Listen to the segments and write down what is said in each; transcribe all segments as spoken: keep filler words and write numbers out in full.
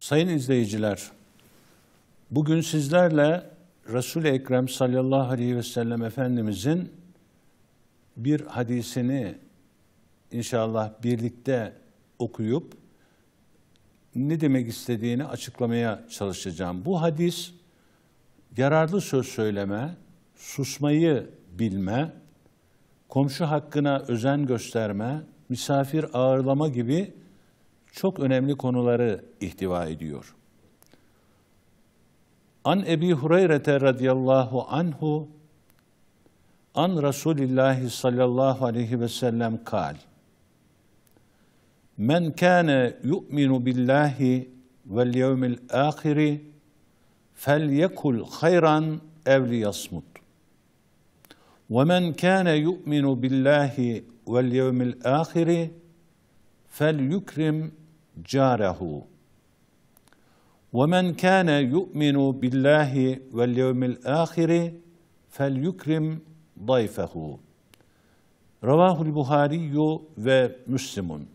Sayın izleyiciler, bugün sizlerle Resul-i Ekrem sallallahu aleyhi ve sellem Efendimizin bir hadisini inşallah birlikte okuyup ne demek istediğini açıklamaya çalışacağım. Bu hadis, yararlı söz söyleme, susmayı bilme, komşu hakkına özen gösterme, misafir ağırlama gibi çok önemli konuları ihtiva ediyor. An Ebi Hureyre radıyallahu anhu an Resulillahi sallallahu aleyhi ve sellem kal. Men kâne yu'minu billahi vel yevmil âhiri felyekul hayran ev liyasmut. Ve men kâne yu'minu billahi vel yevmil âhiri felyukrim cârehu. وَمَنْ كَانَ يُؤْمِنُ بِاللّٰهِ وَالْيَوْمِ الْآخِرِ فَلْيُكْرِمْ ضَيْفَهُ. Ravahul Buhariyu ve Müslimun.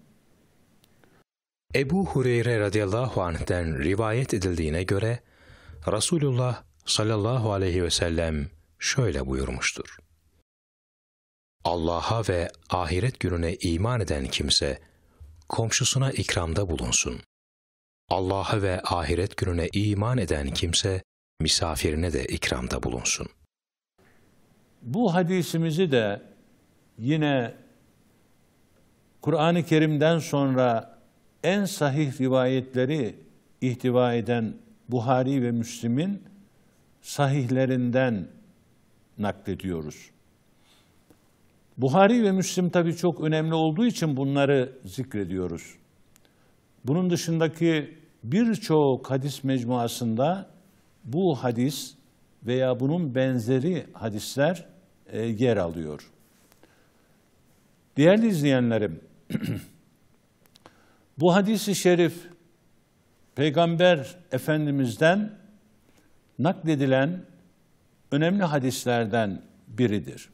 Ebu Hureyre radıyallahu anh'ten rivayet edildiğine göre Resulullah sallallahu aleyhi ve sellem şöyle buyurmuştur. Allah'a ve ahiret gününe iman eden kimse komşusuna ikramda bulunsun. Allah'a ve ahiret gününe iman eden kimse misafirine de ikramda bulunsun. Bu hadisimizi de yine Kur'an-ı Kerim'den sonra en sahih rivayetleri ihtiva eden Buhari ve Müslim'in sahihlerinden naklediyoruz. Buhari ve Müslim tabii çok önemli olduğu için bunları zikrediyoruz. Bunun dışındaki birçok hadis mecmuasında bu hadis veya bunun benzeri hadisler e, yer alıyor. Değerli izleyenlerim, bu hadis-i şerif Peygamber Efendimiz'den nakledilen önemli hadislerden biridir.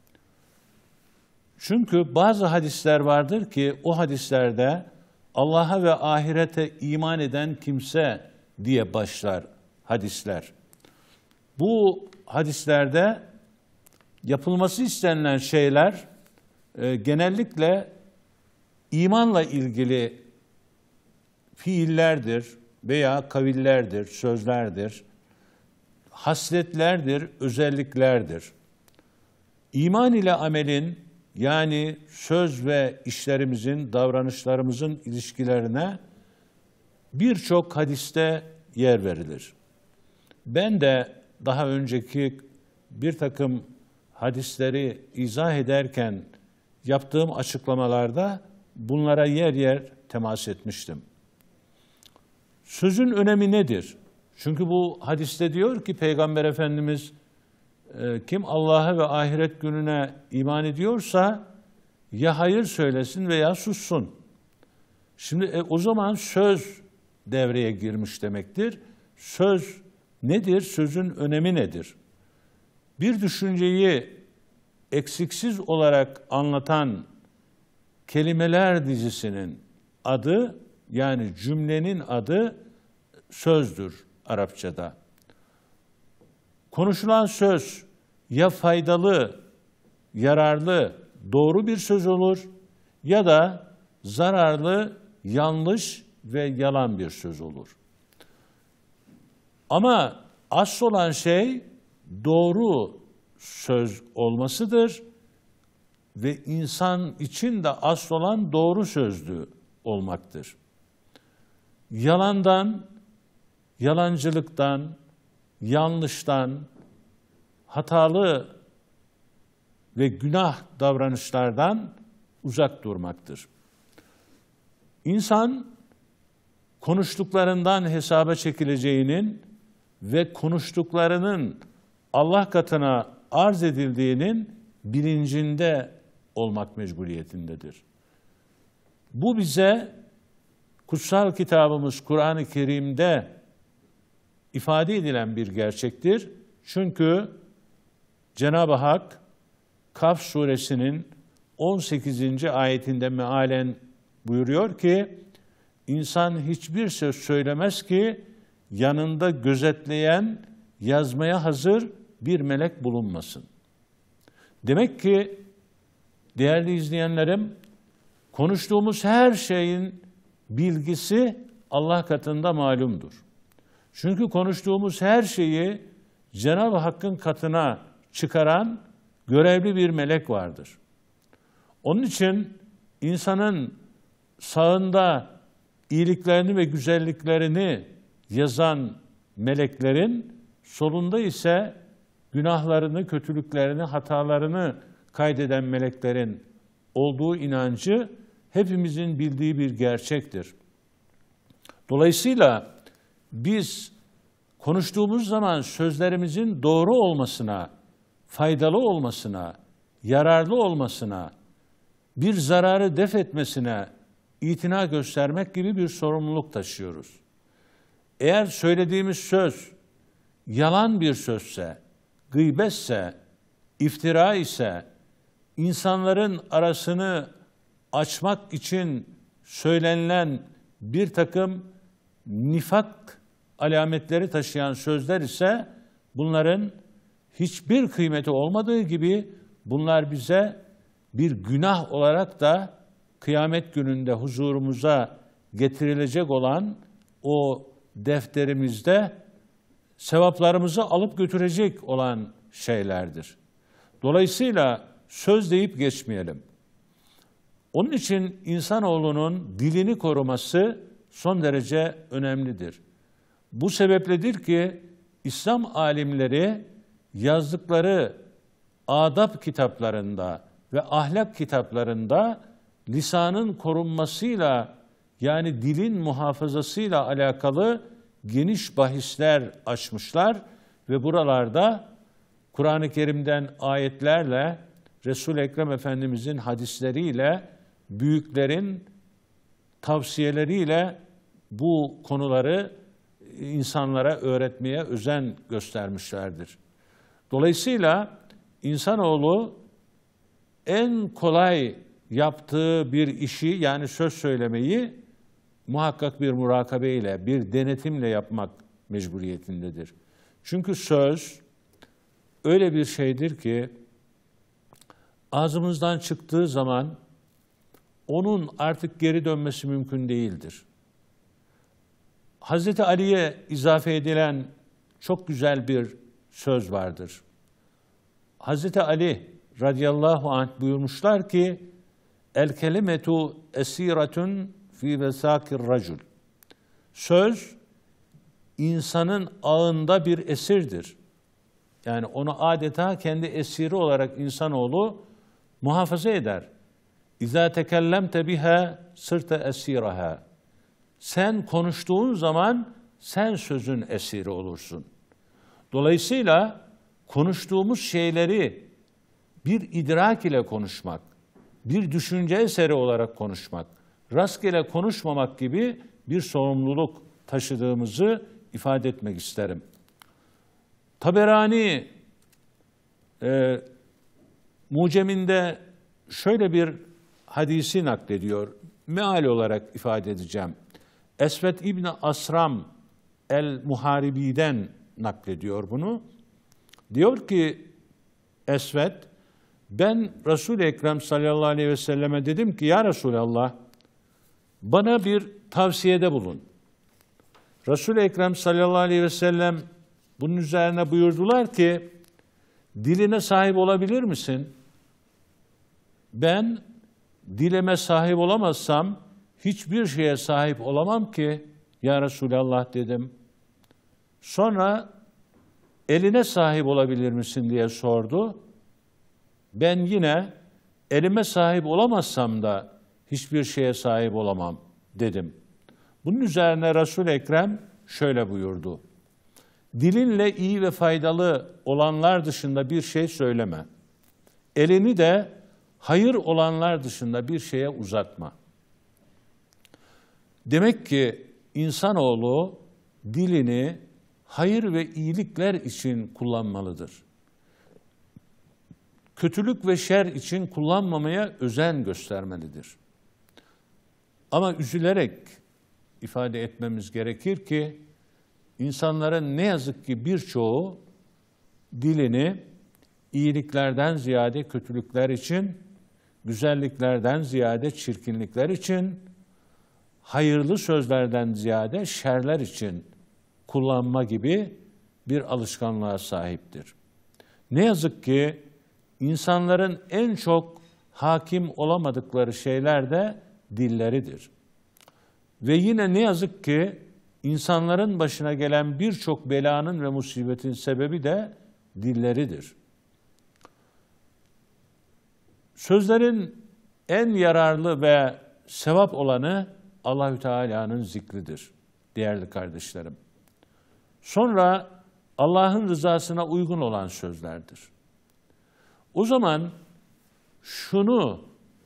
Çünkü bazı hadisler vardır ki o hadislerde Allah'a ve ahirete iman eden kimse diye başlar hadisler. Bu hadislerde yapılması istenilen şeyler e, genellikle imanla ilgili fiillerdir veya kavillerdir, sözlerdir, hasletlerdir, özelliklerdir. İman ile amelin, yani söz ve işlerimizin, davranışlarımızın ilişkilerine birçok hadiste yer verilir. Ben de daha önceki bir takım hadisleri izah ederken yaptığım açıklamalarda bunlara yer yer temas etmiştim. Sözün önemi nedir? Çünkü bu hadiste diyor ki Peygamber Efendimiz, kim Allah'a ve ahiret gününe iman ediyorsa ya hayır söylesin veya sussun. Şimdi e, o zaman söz devreye girmiş demektir. Söz nedir? Sözün önemi nedir? Bir düşünceyi eksiksiz olarak anlatan kelimeler dizisinin adı, yani cümlenin adı sözdür Arapçada. Konuşulan söz ya faydalı, yararlı, doğru bir söz olur ya da zararlı, yanlış ve yalan bir söz olur. Ama asıl olan şey doğru söz olmasıdır ve insan için de asıl olan doğru sözlü olmaktır. Yalandan, yalancılıktan, yanlıştan, hatalı ve günah davranışlardan uzak durmaktır. İnsan konuştuklarından hesaba çekileceğinin ve konuştuklarının Allah katına arz edildiğinin bilincinde olmak mecburiyetindedir. Bu bize kutsal kitabımız Kur'an-ı Kerim'de ifade edilen bir gerçektir. Çünkü Cenab-ı Hak Kaf suresinin on sekizinci ayetinde mealen buyuruyor ki İnsan hiçbir söz söylemez ki yanında gözetleyen, yazmaya hazır bir melek bulunmasın. Demek ki değerli izleyenlerim, konuştuğumuz her şeyin bilgisi Allah katında malumdur. Çünkü konuştuğumuz her şeyi Cenab-ı Hakk'ın katına çıkaran görevli bir melek vardır. Onun için insanın sağında iyiliklerini ve güzelliklerini yazan meleklerin, solunda ise günahlarını, kötülüklerini, hatalarını kaydeden meleklerin olduğu inancı hepimizin bildiği bir gerçektir. Dolayısıyla biz konuştuğumuz zaman sözlerimizin doğru olmasına, faydalı olmasına, yararlı olmasına, bir zararı def etmesine itina göstermek gibi bir sorumluluk taşıyoruz. Eğer söylediğimiz söz yalan bir sözse, gıybetse, iftira ise, insanların arasını açmak için söylenilen bir takım nifak alametleri taşıyan sözler ise bunların hiçbir kıymeti olmadığı gibi bunlar bize bir günah olarak da kıyamet gününde huzurumuza getirilecek olan o defterimizde sevaplarımızı alıp götürecek olan şeylerdir. Dolayısıyla söz deyip geçmeyelim. Onun için insanoğlunun dilini koruması son derece önemlidir. Bu sebepledir ki İslam alimleri yazdıkları adab kitaplarında ve ahlak kitaplarında lisanın korunmasıyla, yani dilin muhafazasıyla alakalı geniş bahisler açmışlar ve buralarda Kur'an-ı Kerim'den ayetlerle, Resul-i Ekrem Efendimizin hadisleriyle, büyüklerin tavsiyeleriyle bu konuları insanlara öğretmeye özen göstermişlerdir. Dolayısıyla insanoğlu en kolay yaptığı bir işi, yani söz söylemeyi muhakkak bir murakabe ile, bir denetimle yapmak mecburiyetindedir. Çünkü söz öyle bir şeydir ki ağzımızdan çıktığı zaman onun artık geri dönmesi mümkün değildir. Hazreti Ali'ye izafe edilen çok güzel bir söz vardır. Hazreti Ali radıyallahu anh buyurmuşlar ki el kelimetu esiratun fi vesakir racul. Söz insanın ağında bir esirdir. Yani onu adeta kendi esiri olarak insanoğlu muhafaza eder. İzâ tekellemte biha sırte esiraha. Sen konuştuğun zaman sen sözün esiri olursun. Dolayısıyla konuştuğumuz şeyleri bir idrak ile konuşmak, bir düşünce eseri olarak konuşmak, rastgele konuşmamak gibi bir sorumluluk taşıdığımızı ifade etmek isterim. Taberani e, Mucem'inde şöyle bir hadisi naklediyor. Meal olarak ifade edeceğim. Esved İbni Asram el-Muharibi'den naklediyor bunu. Diyor ki Esved, ben Resul-i Ekrem sallallahu aleyhi ve selleme dedim ki ya Resulallah bana bir tavsiyede bulun. Resul-i Ekrem sallallahu aleyhi ve sellem bunun üzerine buyurdular ki diline sahip olabilir misin? Ben dilime sahip olamazsam hiçbir şeye sahip olamam ki ya Resulallah dedim. Sonra eline sahip olabilir misin diye sordu. Ben yine elime sahip olamazsam da hiçbir şeye sahip olamam dedim. Bunun üzerine Resul-i Ekrem şöyle buyurdu. Dilinle iyi ve faydalı olanlar dışında bir şey söyleme. Elini de hayır olanlar dışında bir şeye uzatma. Demek ki insanoğlu dilini hayır ve iyilikler için kullanmalıdır. Kötülük ve şer için kullanmamaya özen göstermelidir. Ama üzülerek ifade etmemiz gerekir ki insanların ne yazık ki birçoğu dilini iyiliklerden ziyade kötülükler için, güzelliklerden ziyade çirkinlikler için, hayırlı sözlerden ziyade şerler için kullanma gibi bir alışkanlığa sahiptir. Ne yazık ki insanların en çok hakim olamadıkları şeyler de dilleridir. Ve yine ne yazık ki insanların başına gelen birçok belanın ve musibetin sebebi de dilleridir. Sözlerin en yararlı ve sevap olanı Allahü Teala'nın zikridir değerli kardeşlerim. Sonra Allah'ın rızasına uygun olan sözlerdir. O zaman şunu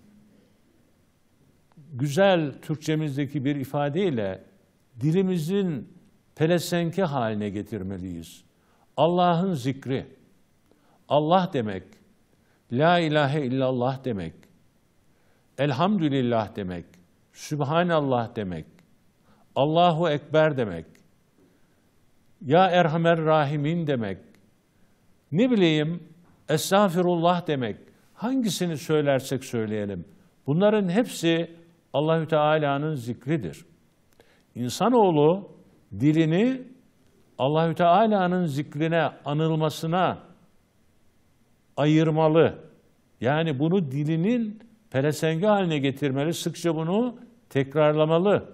güzel Türkçemizdeki bir ifadeyle dilimizin pelesenki haline getirmeliyiz. Allah'ın zikri, Allah demek, La ilahe illallah demek, Elhamdülillah demek, Sübhanallah demek, Allahu Ekber demek, Ya Erhamer Rahimin demek, ne bileyim Estağfirullah demek, hangisini söylersek söyleyelim. Bunların hepsi Allahü Teala'nın zikridir. İnsanoğlu dilini Allahü Teala'nın zikrine, anılmasına ayırmalı. Yani bunu dilinin pelesengi haline getirmeli, sıkça bunu tekrarlamalı.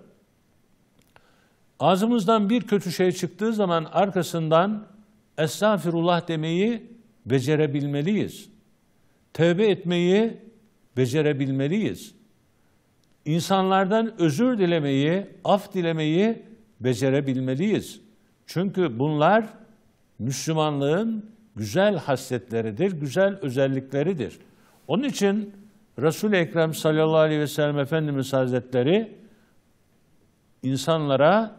Ağzımızdan bir kötü şey çıktığı zaman arkasından Estağfirullah demeyi becerebilmeliyiz. Tövbe etmeyi becerebilmeliyiz. İnsanlardan özür dilemeyi, af dilemeyi becerebilmeliyiz. Çünkü bunlar Müslümanlığın güzel hasletleridir, güzel özellikleridir. Onun için Resul-i Ekrem sallallahu aleyhi ve sellem Efendimiz Hazretleri insanlara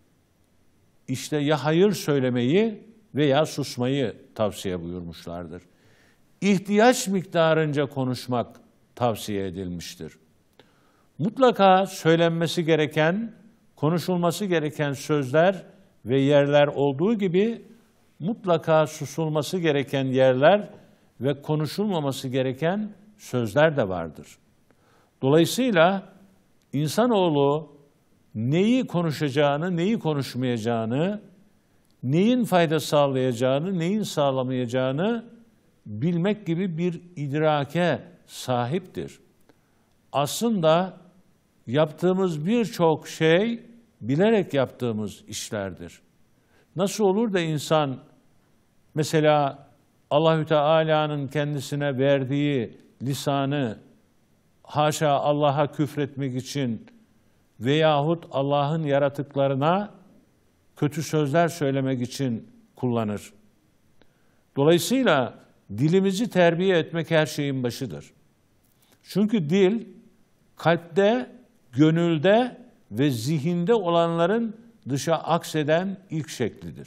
işte ya hayır söylemeyi veya susmayı tavsiye buyurmuşlardır. İhtiyaç miktarınca konuşmak tavsiye edilmiştir. Mutlaka söylenmesi gereken, konuşulması gereken sözler ve yerler olduğu gibi mutlaka susulması gereken yerler ve konuşulmaması gereken sözler de vardır. Dolayısıyla insanoğlu neyi konuşacağını, neyi konuşmayacağını, neyin fayda sağlayacağını, neyin sağlamayacağını bilmek gibi bir idrake sahiptir. Aslında yaptığımız birçok şey bilerek yaptığımız işlerdir. Nasıl olur da insan mesela Allahü Teala'nın kendisine verdiği lisanı haşa Allah'a küfretmek için veyahut Allah'ın yaratıklarına kötü sözler söylemek için kullanır. Dolayısıyla dilimizi terbiye etmek her şeyin başıdır. Çünkü dil kalpte, gönülde ve zihinde olanların dışa akseden ilk şeklidir.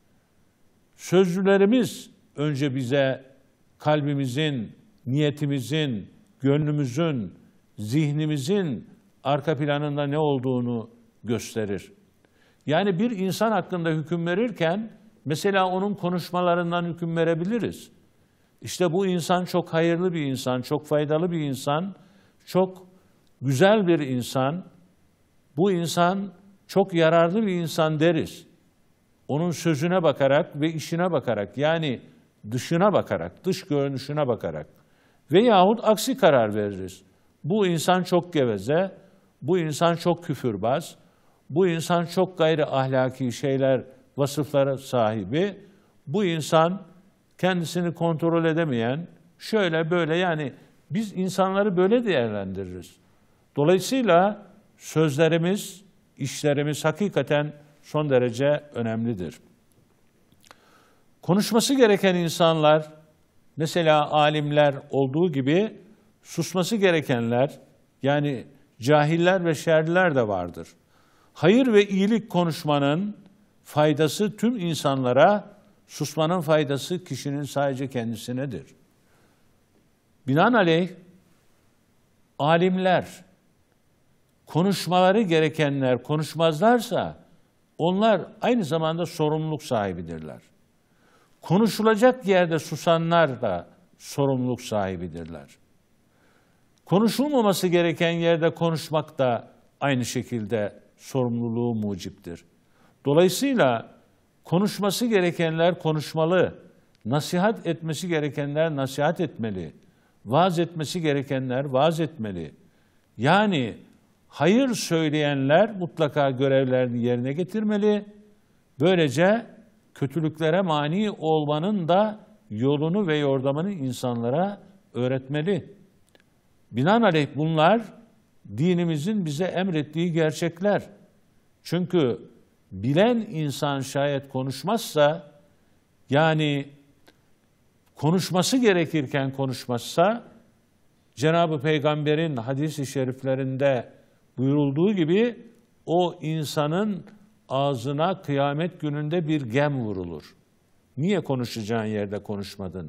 Sözcülerimiz önce bize kalbimizin, niyetimizin, gönlümüzün, zihnimizin arka planında ne olduğunu gösterir. Yani bir insan hakkında hüküm verirken mesela onun konuşmalarından hüküm verebiliriz. İşte bu insan çok hayırlı bir insan, çok faydalı bir insan, çok güzel bir insan, bu insan çok yararlı bir insan deriz. Onun sözüne bakarak ve işine bakarak, yani dışına bakarak, dış görünüşüne bakarak veyahut aksi karar veririz. Bu insan çok geveze, bu insan çok küfürbaz, bu insan çok gayri ahlaki şeyler, vasıflara sahibi, bu insan kendisini kontrol edemeyen, şöyle böyle, yani biz insanları böyle değerlendiririz. Dolayısıyla sözlerimiz, işlerimiz hakikaten son derece önemlidir. Konuşması gereken insanlar, mesela alimler olduğu gibi susması gerekenler, yani cahiller ve şerliler de vardır. Hayır ve iyilik konuşmanın faydası tüm insanlara, susmanın faydası kişinin sadece kendisinedir. Binaenaleyh alimler konuşmaları gerekenler konuşmazlarsa onlar aynı zamanda sorumluluk sahibidirler. Konuşulacak yerde susanlar da sorumluluk sahibidirler. Konuşulmaması gereken yerde konuşmak da aynı şekilde sorumluluğu muciptir. Dolayısıyla konuşması gerekenler konuşmalı, nasihat etmesi gerekenler nasihat etmeli, vaaz etmesi gerekenler vaaz etmeli. Yani hayır söyleyenler mutlaka görevlerini yerine getirmeli. Böylece kötülüklere mani olmanın da yolunu ve yordamını insanlara öğretmeli. Binaenaleyh bunlar dinimizin bize emrettiği gerçekler. Çünkü bilen insan şayet konuşmazsa, yani konuşması gerekirken konuşmazsa, Cenab-ı Peygamber'in hadis-i şeriflerinde buyurulduğu gibi o insanın ağzına kıyamet gününde bir gem vurulur. Niye konuşacağın yerde konuşmadın?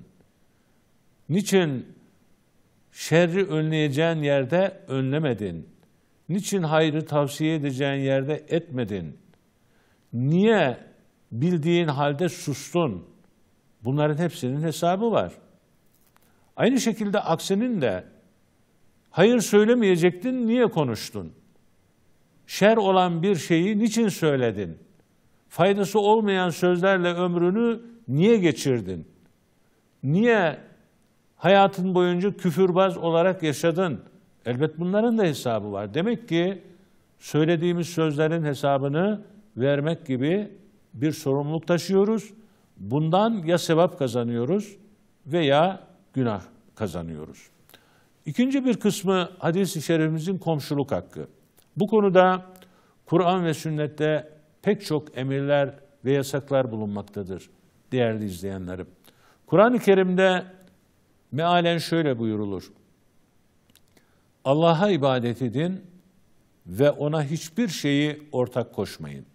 Niçin şerri önleyeceğin yerde önlemedin? Niçin hayrı tavsiye edeceğin yerde etmedin? Niye bildiğin halde sustun? Bunların hepsinin hesabı var. Aynı şekilde aksinin de hayır söylemeyecektin, niye konuştun? Şer olan bir şeyi niçin söyledin? Faydası olmayan sözlerle ömrünü niye geçirdin? Niye hayatın boyunca küfürbaz olarak yaşadın? Elbet bunların da hesabı var. Demek ki söylediğimiz sözlerin hesabını vermek gibi bir sorumluluk taşıyoruz. Bundan ya sevap kazanıyoruz veya günah kazanıyoruz. İkinci bir kısmı hadis-i şerifimizin komşuluk hakkı. Bu konuda Kur'an ve sünnette pek çok emirler ve yasaklar bulunmaktadır değerli izleyenlerim. Kur'an-ı Kerim'de mealen şöyle buyurulur. Allah'a ibadet edin ve ona hiçbir şeyi ortak koşmayın.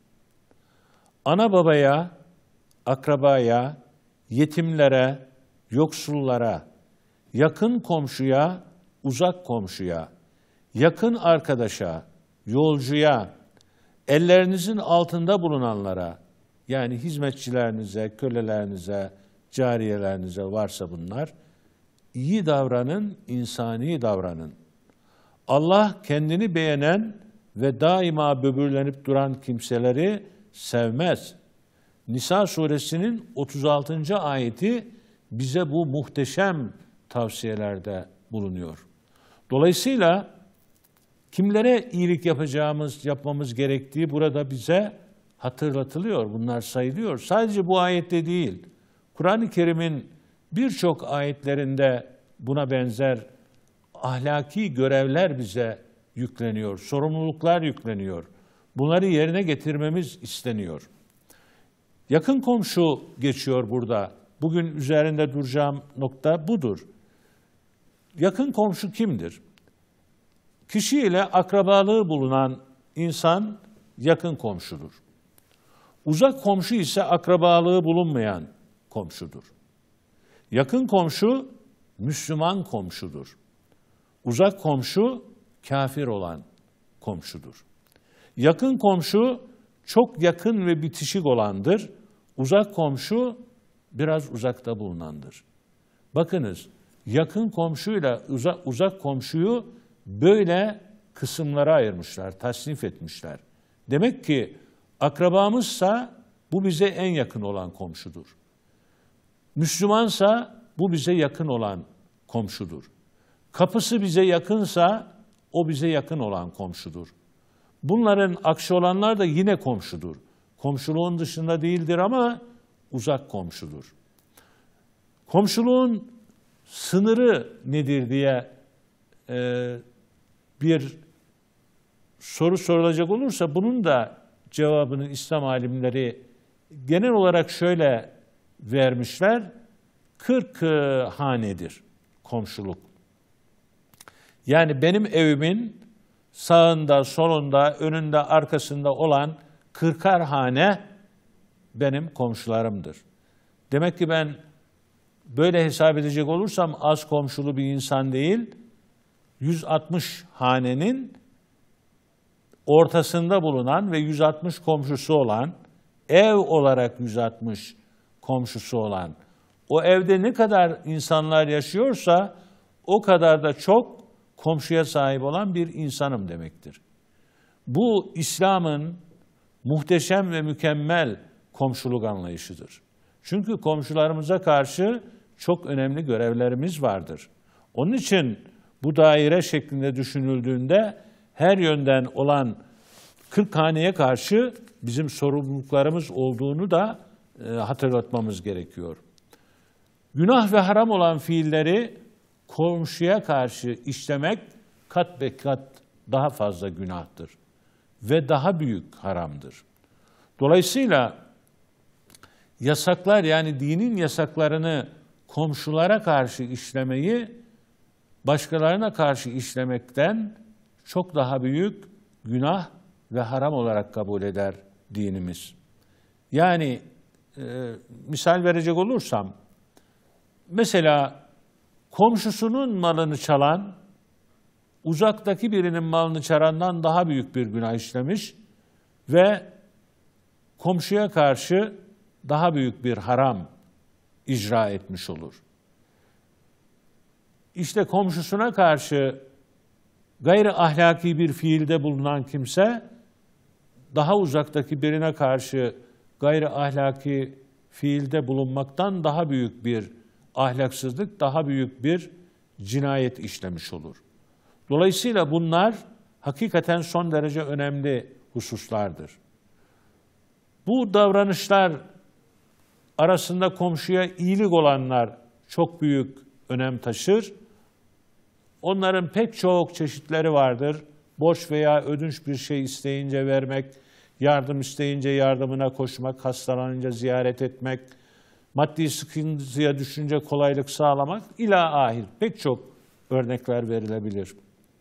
Ana babaya, akrabaya, yetimlere, yoksullara, yakın komşuya, uzak komşuya, yakın arkadaşa, yolcuya, ellerinizin altında bulunanlara, yani hizmetçilerinize, kölelerinize, cariyelerinize varsa bunlar, iyi davranın, insani davranın. Allah kendini beğenen ve daima böbürlenip duran kimseleri sevmez. Nisa suresinin otuz altıncı ayeti bize bu muhteşem tavsiyelerde bulunuyor. Dolayısıyla kimlere iyilik yapacağımız, yapmamız gerektiği burada bize hatırlatılıyor. Bunlar sayılıyor. Sadece bu ayette değil, Kur'an-ı Kerim'in birçok ayetlerinde buna benzer ahlaki görevler bize yükleniyor, sorumluluklar yükleniyor. Bunları yerine getirmemiz isteniyor. Yakın komşu geçiyor burada. Bugün üzerinde duracağım nokta budur. Yakın komşu kimdir? Kişiyle akrabalığı bulunan insan yakın komşudur. Uzak komşu ise akrabalığı bulunmayan komşudur. Yakın komşu Müslüman komşudur. Uzak komşu kafir olan komşudur. Yakın komşu çok yakın ve bitişik olandır. Uzak komşu biraz uzakta bulunandır. Bakınız, yakın komşuyla uzak, uzak komşuyu böyle kısımlara ayırmışlar, tasnif etmişler. Demek ki akrabamızsa bu bize en yakın olan komşudur. Müslümansa bu bize yakın olan komşudur. Kapısı bize yakınsa o bize yakın olan komşudur. Bunların aksi olanlar da yine komşudur. Komşuluğun dışında değildir ama uzak komşudur. Komşuluğun sınırı nedir diye e, bir soru sorulacak olursa bunun da cevabını İslam alimleri genel olarak şöyle vermişler. kırk hanedir komşuluk. Yani benim evimin sağında, solunda, önünde, arkasında olan kırkar hane benim komşularımdır. Demek ki ben böyle hesap edecek olursam az komşulu bir insan değil, yüz altmış hanenin ortasında bulunan ve yüz altmış komşusu olan, ev olarak yüz altmış komşusu olan, o evde ne kadar insanlar yaşıyorsa o kadar da çok komşuya sahip olan bir insanım demektir. Bu İslam'ın muhteşem ve mükemmel komşuluk anlayışıdır. Çünkü komşularımıza karşı çok önemli görevlerimiz vardır. Onun için bu daire şeklinde düşünüldüğünde her yönden olan kırk haneye karşı bizim sorumluluklarımız olduğunu da e, hatırlatmamız gerekiyor. Günah ve haram olan fiilleri komşuya karşı işlemek kat be kat daha fazla günahtır ve daha büyük haramdır. Dolayısıyla yasaklar, yani dinin yasaklarını komşulara karşı işlemeyi başkalarına karşı işlemekten çok daha büyük günah ve haram olarak kabul eder dinimiz. Yani e, misal verecek olursam, mesela komşusunun malını çalan, uzaktaki birinin malını çalandan daha büyük bir günah işlemiş ve komşuya karşı daha büyük bir haram icra etmiş olur. İşte komşusuna karşı gayri ahlaki bir fiilde bulunan kimse, daha uzaktaki birine karşı gayri ahlaki fiilde bulunmaktan daha büyük bir ahlaksızlık, daha büyük bir cinayet işlemiş olur. Dolayısıyla bunlar hakikaten son derece önemli hususlardır. Bu davranışlar arasında komşuya iyilik olanlar çok büyük önem taşır. Onların pek çok çeşitleri vardır. Borç veya ödünç bir şey isteyince vermek, yardım isteyince yardımına koşmak, hastalanınca ziyaret etmek, maddi sıkıntıya düşünce kolaylık sağlamak, ila ahir pek çok örnekler verilebilir.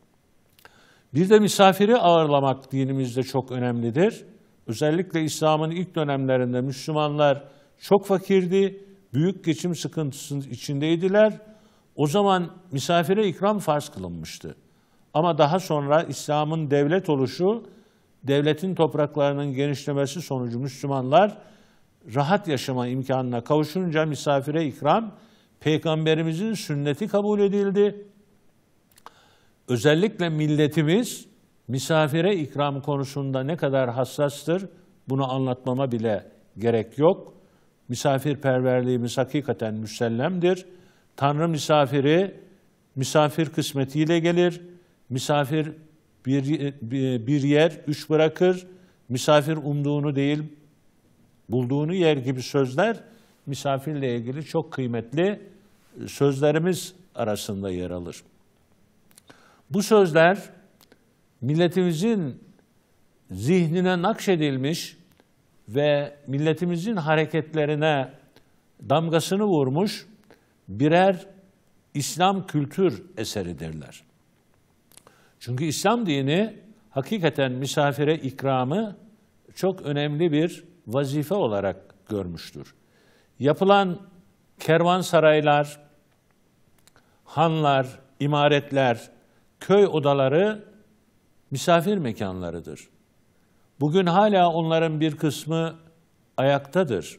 Bir de misafiri ağırlamak dinimizde çok önemlidir. Özellikle İslam'ın ilk dönemlerinde Müslümanlar çok fakirdi, büyük geçim sıkıntısının içindeydiler. O zaman misafire ikram farz kılınmıştı. Ama daha sonra İslam'ın devlet oluşu, devletin topraklarının genişlemesi sonucu Müslümanlar rahat yaşama imkanına kavuşunca misafire ikram Peygamberimizin sünneti kabul edildi. Özellikle milletimiz misafire ikram konusunda ne kadar hassastır, bunu anlatmama bile gerek yok. Misafirperverliğimiz hakikaten müsellemdir. Tanrı misafiri, misafir kısmetiyle gelir. Misafir bir, bir yer üç bırakır. Misafir umduğunu değil, bulduğunu yer gibi sözler misafirle ilgili çok kıymetli sözlerimiz arasında yer alır. Bu sözler milletimizin zihnine nakşedilmiş ve milletimizin hareketlerine damgasını vurmuş birer İslam kültür eseridirler. Çünkü İslam dini hakikaten misafire ikramı çok önemli bir vazife olarak görmüştür. Yapılan kervansaraylar, hanlar, imaretler, köy odaları misafir mekanlarıdır. Bugün hala onların bir kısmı ayaktadır.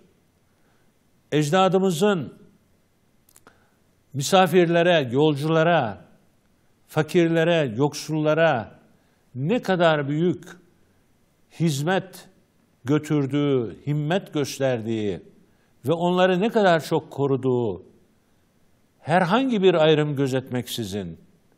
Ecdadımızın misafirlere, yolculara, fakirlere, yoksullara ne kadar büyük hizmet götürdüğü, himmet gösterdiği ve onları ne kadar çok koruduğu, herhangi bir ayrım gözetmeksizin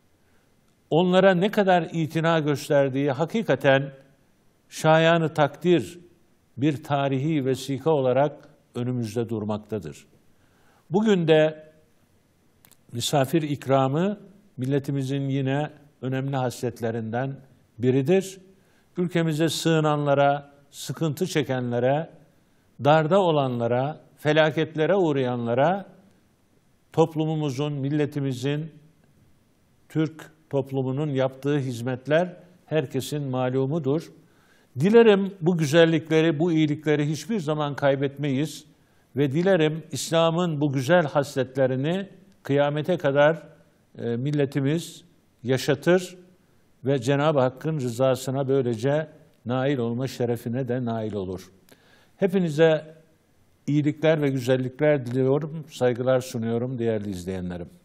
onlara ne kadar itina gösterdiği hakikaten şayanı takdir bir tarihi vesika olarak önümüzde durmaktadır. Bugün de misafir ikramı milletimizin yine önemli hasletlerinden biridir. Ülkemize sığınanlara, sıkıntı çekenlere, darda olanlara, felaketlere uğrayanlara toplumumuzun, milletimizin, Türk toplumunun yaptığı hizmetler herkesin malumudur. Dilerim bu güzellikleri, bu iyilikleri hiçbir zaman kaybetmeyiz ve dilerim İslam'ın bu güzel hasletlerini kıyamete kadar e, milletimiz yaşatır ve Cenab-ı Hakk'ın rızasına böylece nail olma şerefine de nail olur. Hepinize iyilikler ve güzellikler diliyorum, saygılar sunuyorum değerli izleyenlerim.